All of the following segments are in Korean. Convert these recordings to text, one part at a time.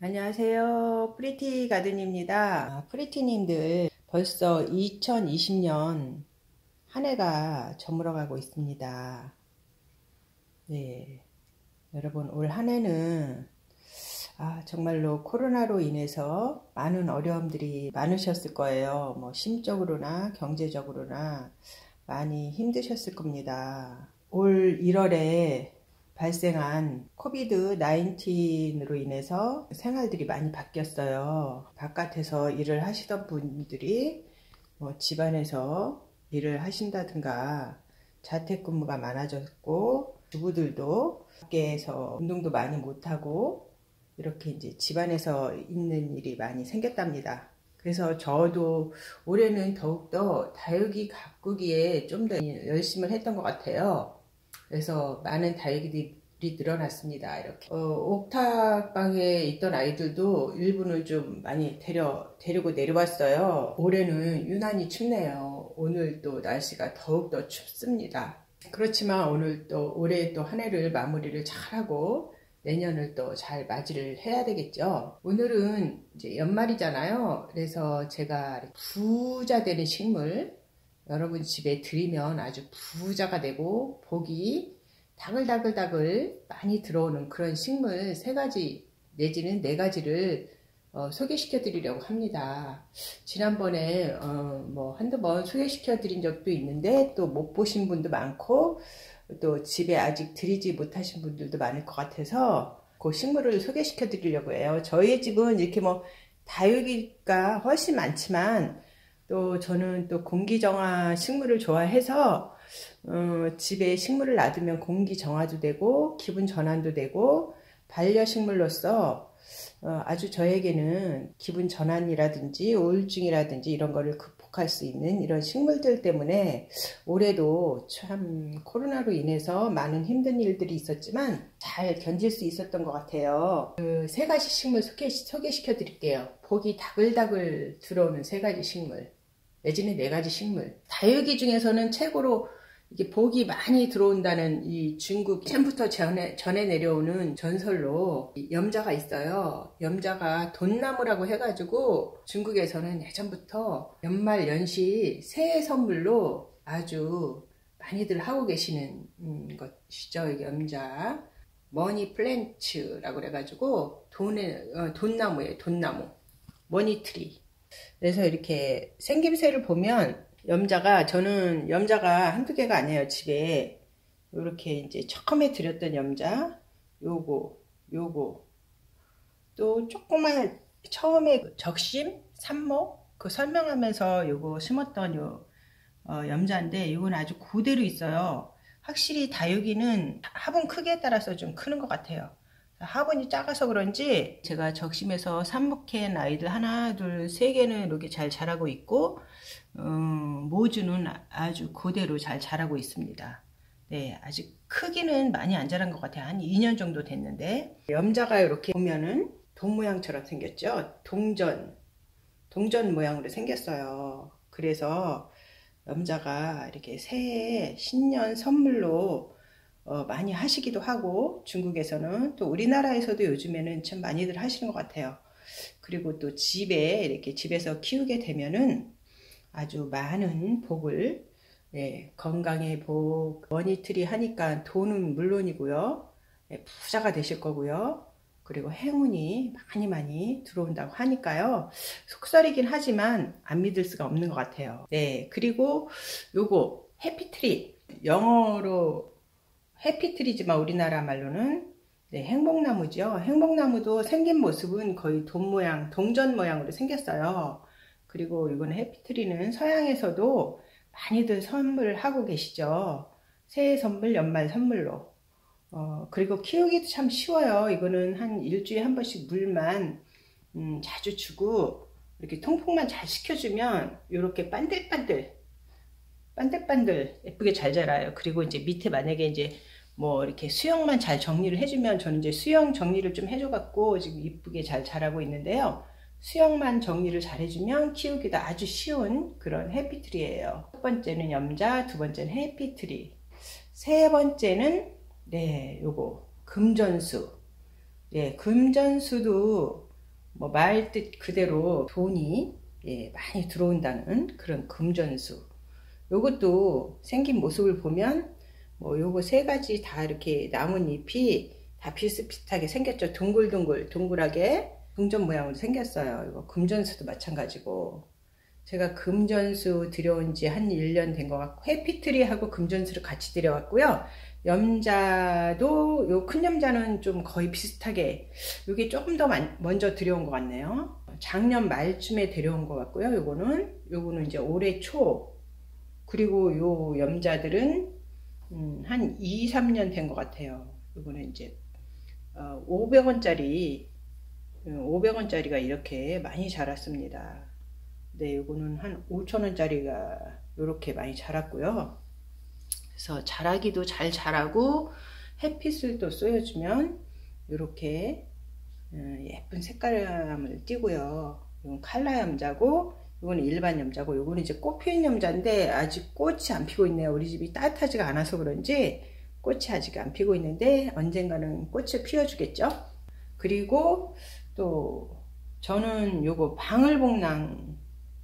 안녕하세요. 프리티 가든입니다. 프리티님들 벌써 2020년 한 해가 저물어가고 있습니다. 네, 여러분 올 한 해는 정말로 코로나로 인해서 많은 어려움들이 많으셨을 거예요. 뭐 심적으로나 경제적으로나 많이 힘드셨을 겁니다. 올 1월에 발생한 코비드 19으로 인해서 생활들이 많이 바뀌었어요. 바깥에서 일을 하시던 분들이 집안에서 일을 하신다든가 자택근무가 많아졌고, 주부들도 밖에서 운동도 많이 못하고 이렇게 이제 집안에서 있는 일이 많이 생겼답니다. 그래서 저도 올해는 더욱더 다육이 가꾸기에 좀 더 열심을 했던 것 같아요. 그래서 많은 다육이들이 늘어났습니다. 이렇게 옥탑방에 있던 아이들도 일부는 좀 많이 데리고 내려왔어요. 올해는 유난히 춥네요. 오늘 또 날씨가 더욱더 춥습니다. 그렇지만 올해 또 한 해를 마무리를 잘하고 내년을 또 잘 맞이를 해야 되겠죠. 오늘은 이제 연말이잖아요. 그래서 제가 부자 되는 식물 여러분 집에 들이면 아주 부자가 되고 복이 다글다글다글 많이 들어오는 그런 식물 3가지 내지는 4가지를 소개시켜 드리려고 합니다. 지난번에 한두 번 소개시켜 드린 적도 있는데 또 못 보신 분도 많고 또 집에 아직 들이지 못하신 분들도 많을 것 같아서 그 식물을 소개시켜 드리려고 해요. 저희 집은 이렇게 다육이가 훨씬 많지만 또 저는 또 공기정화 식물을 좋아해서 집에 식물을 놔두면 공기정화도 되고 기분 전환도 되고 반려식물로서 아주 저에게는 기분 전환이라든지 우울증이라든지 이런 거를 극복할 수 있는 이런 식물들 때문에 올해도 참 코로나로 인해서 많은 힘든 일들이 있었지만 잘 견딜 수 있었던 것 같아요. 그 3가지 식물 소개시켜 드릴게요. 복이 다글다글 들어오는 3가지 식물 내지는 4가지 식물. 다육이 중에서는 최고로 이게 복이 많이 들어온다는 이 중국 처음부터 전해 내려오는 전설로 염자가 있어요. 염자가 돈나무라고 해가지고 중국에서는 예전부터 연말 연시 새해 선물로 아주 많이들 하고 계시는 것이죠. 이게 염자 머니 플랜츠라고 그래가지고 돈나무예요. 돈나무 머니트리. 그래서 이렇게 생김새를 보면 저는 염자가 한두 개가 아니에요. 집에 이렇게 이제 처음에 드렸던 염자 요거 또 조그만 처음에 적심 삽목 그 설명하면서 요거 심었던 염자인데 이건 아주 그대로 있어요. 확실히 다육이는 화분 크기에 따라서 좀 크는 것 같아요. 화분이 작아서 그런지 제가 적심에서 삽목한 아이들 하나 둘 3개는 이렇게 잘 자라고 있고 모주는 아주 그대로 잘 자라고 있습니다. 네, 아직 크기는 많이 안 자란 것 같아요. 한 2년 정도 됐는데 염자가 이렇게 보면은 돈 모양처럼 생겼죠. 동전 모양으로 생겼어요. 그래서 염자가 이렇게 새해 신년 선물로 많이 하시기도 하고 중국에서는 또 우리나라에서도 요즘에는 참 많이들 하시는 것 같아요. 그리고 또 집에서 키우게 되면은 아주 많은 복을 건강의 복 머니트리 하니까 돈은 물론이고요. 부자가 되실 거고요. 그리고 행운이 많이 들어온다고 하니까요. 속설이긴 하지만 안 믿을 수가 없는 것 같아요. 네, 그리고 요거 해피트리 영어로 해피트리지만 우리나라 말로는 행복나무죠. 행복나무도 생긴 모습은 거의 동전 모양으로 생겼어요. 그리고 이거는 해피트리는 서양에서도 많이들 선물하고 계시죠. 새해 선물, 연말 선물로. 그리고 키우기도 참 쉬워요. 이거는 한 일주일에 한 번씩 물만 자주 주고 이렇게 통풍만 잘 시켜주면 이렇게 반들반들 예쁘게 잘 자라요. 그리고 이제 밑에 만약에 이제 이렇게 수영만 잘 정리를 해주면 저는 이제 수영 정리를 좀 해줘갖고 지금 이쁘게 잘 자라고 있는데요. 수영만 정리를 잘 해주면 키우기도 아주 쉬운 그런 해피트리예요. 첫 번째는 염자, 두 번째는 해피트리, 세 번째는 요거 금전수. 금전수도 뭐 말 뜻 그대로 돈이 많이 들어온다는 그런 금전수. 요것도 생긴 모습을 보면 뭐 요거 세 가지 다 이렇게 나뭇잎이 다 비슷비슷하게 생겼죠. 둥글둥글 동글하게 동전 모양으로 생겼어요. 이거 금전수도 마찬가지고, 제가 금전수 들여온 지 한 1년 된 것 같고, 해피트리하고 금전수를 같이 들여왔고요. 염자도 요 큰 염자는 좀 거의 비슷하게, 요게 조금 더 먼저 들여온 것 같네요. 작년 말쯤에 들여온 것 같고요. 요거는 이제 올해 초. 그리고 요 염자들은 한 2, 3년 된 것 같아요. 요거는 이제 500원짜리가 이렇게 많이 자랐습니다. 네, 요거는 한 5,000원짜리가 이렇게 많이 자랐고요. 그래서 자라기도 잘 자라고 햇빛을 또 쏘여주면 이렇게 예쁜 색감을 띠고요. 이건 칼라 염자고, 이거는 일반 염자고, 이거는 이제 꽃 피는 염자인데 아직 꽃이 안 피고 있네요. 우리 집이 따뜻하지가 않아서 그런지 꽃이 아직 안 피고 있는데 언젠가는 꽃을 피워주겠죠. 그리고 또 저는 요거 방울복랑이에요.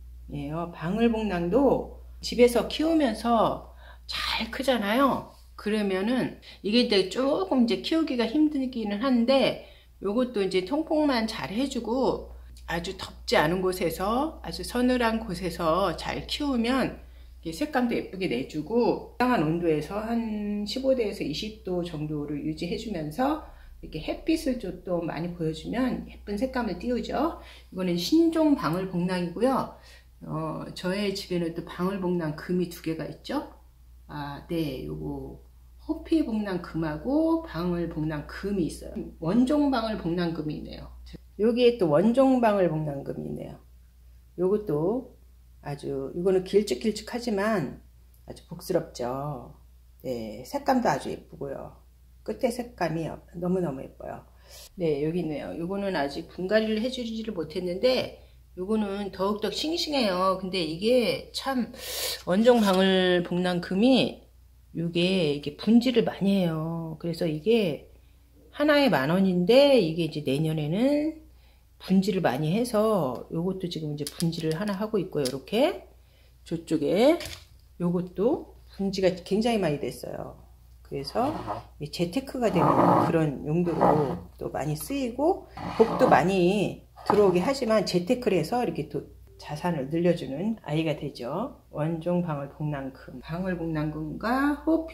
방울복랑도 집에서 키우면서 잘 크잖아요. 그러면은 이게 이제 조금 이제 키우기가 힘들기는 한데, 요것도 이제 통풍만 잘 해주고 아주 덥지 않은 곳에서, 아주 서늘한 곳에서 잘 키우면 색감도 예쁘게 내주고, 적당한 온도에서 한 15도에서 20도 정도를 유지해주면서 이렇게 햇빛을 또 많이 보여주면 예쁜 색감을 띄우죠. 이거는 신종 방울복랑이고요. 저의 집에는 또 방울복랑 금이 2개가 있죠. 네, 요거 호피복랑 금하고 방울복랑 금이 있어요. 원종 방울복랑 금이 있네요. 여기에 또 원종 방울복랑 금이 있네요. 요것도 아주, 이거는 길쭉길쭉하지만 아주 복스럽죠. 네, 색감도 아주 예쁘고요. 끝에 색감이 너무너무 예뻐요. 네, 여기 있네요. 요거는 아직 분갈이를 해주지를 못했는데 요거는 더욱더 싱싱해요. 근데 이게 참 원종 방울복랑 금이 이게 분질을 많이 해요. 그래서 이게 하나에 10,000원인데 이게 이제 내년에는 분질을 많이 해서, 요것도 지금 이제 분질을 하나 하고 있고요. 이렇게 저쪽에 요것도 분지가 굉장히 많이 됐어요. 그래서 재테크가 되는 그런 용도로 또 많이 쓰이고, 복도 많이 들어오게 하지만 재테크를 해서 이렇게 또 자산을 늘려주는 아이가 되죠. 원종 방울복랑금, 방울복랑금과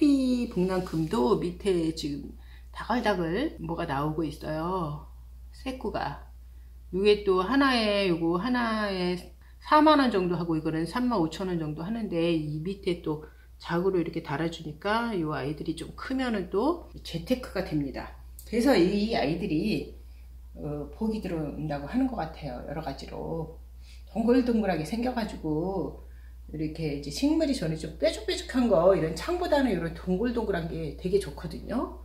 호피복랑금도 밑에 지금 다글다글 뭐가 나오고 있어요. 새꾸가. 이게 또 요거 하나에 4만원 정도 하고, 이거는 35,000원 정도 하는데, 이 밑에 또 자구로 이렇게 달아주니까 이 아이들이 좀 크면은 또 재테크가 됩니다. 그래서 이 아이들이 복이 들어온다고 하는 것 같아요. 여러 가지로 동글동글하게 생겨가지고, 이렇게 이제 식물이 저는 좀 뾰족뾰족한 거, 이런 창보다는 이런 동글동글한 게 되게 좋거든요.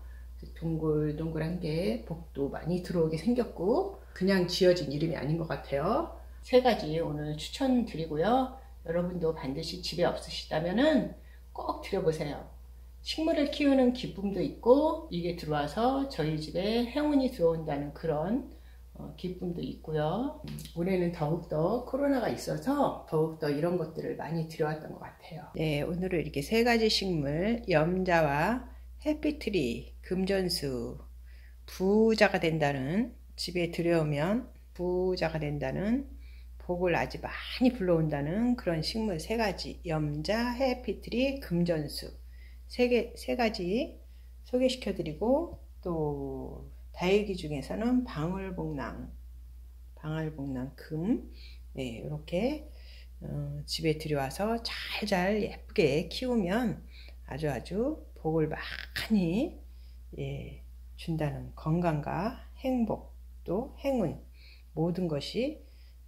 동글동글한 게 복도 많이 들어오게 생겼고, 그냥 지어진 이름이 아닌 것 같아요. 3가지 오늘 추천드리고요. 여러분도 반드시 집에 없으시다면은 꼭 드려보세요. 식물을 키우는 기쁨도 있고, 이게 들어와서 저희 집에 행운이 들어온다는 그런 기쁨도 있고요. 올해는 더욱더 코로나가 있어서 더욱더 이런 것들을 많이 들여왔던 것 같아요. 네, 오늘은 이렇게 3가지 식물, 염자와 해피트리, 금전수, 부자가 된다는, 집에 들여오면 부자가 된다는, 복을 아주 많이 불러온다는 그런 식물 3가지, 염자, 해피트리, 금전수, 3가지 소개시켜드리고, 또 다육이 중에서는 방울복랑 금, 네, 이렇게 집에 들여와서 잘 예쁘게 키우면 아주 복을 많이 준다는, 건강과 행복, 또 행운, 모든 것이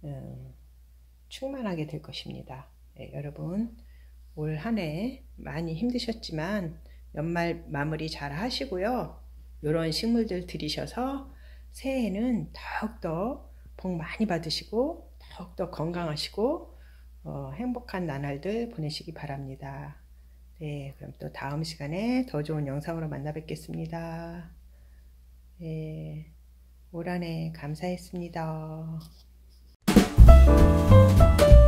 충만하게 될 것입니다. 네, 여러분 올 한 해 많이 힘드셨지만 연말 마무리 잘 하시고요. 이런 식물들 들이셔서 새해에는 더욱더 복 많이 받으시고 더욱더 건강하시고 행복한 나날들 보내시기 바랍니다. 네, 그럼 또 다음 시간에 더 좋은 영상으로 만나 뵙겠습니다. 네. 올 한 해 감사했습니다.